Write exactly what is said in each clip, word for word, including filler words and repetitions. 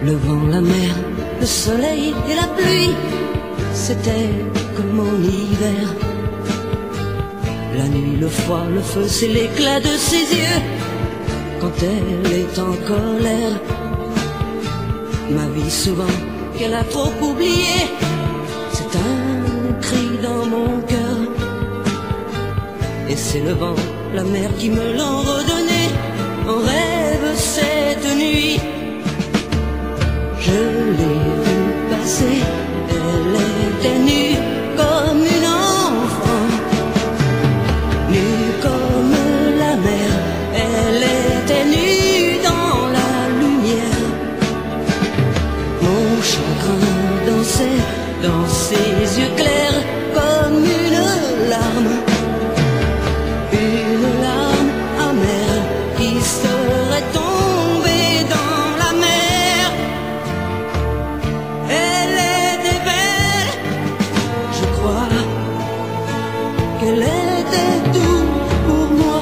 Le vent, la mer, le soleil et la pluie, c'était comme mon hiver. La nuit, le froid, le feu, c'est l'éclat de ses yeux quand elle est en colère. Ma vie souvent qu'elle a trop oublié, c'est un cri dans mon cœur. Et c'est le vent, la mer qui me l'ont redonné en rêve cette nuit. Je l'ai vue passer, elle était nue comme une enfant, nue comme la mer, elle était nue dans la lumière. Mon chagrin dansait dans ses yeux clairs comme une larme, une larme amère qui serait tombée dans la mer. Elle était belle, je crois qu'elle était tout pour moi.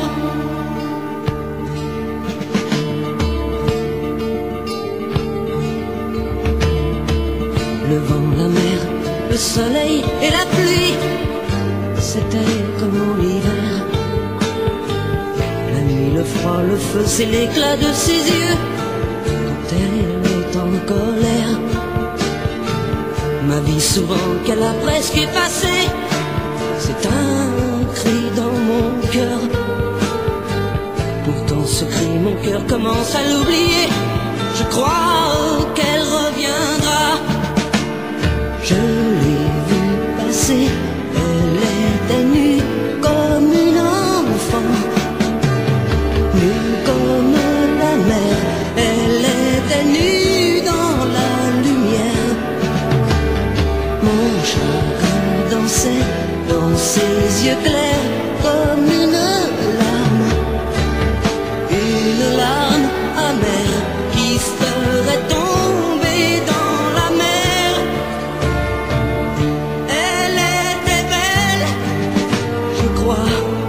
Le vent, la mer, le soleil et la pluie, c'était comme mon hiver. La nuit, le froid, le feu, c'est l'éclat de ses yeux quand elle est en colère. Ma vie souvent qu'elle a presque effacée, c'est un cri dans mon cœur. Pourtant ce cri, mon cœur commence à l'oublier. Je crois qu'elle reviendra. Je l'ai vue passer, elle était nue comme une enfant, nue comme la mer, elle était nue dans la lumière. Mon chagrin dansait dans ses yeux clairs comme une larme, une larme amère qui serait tombée dans la mer. Elle était belle, je crois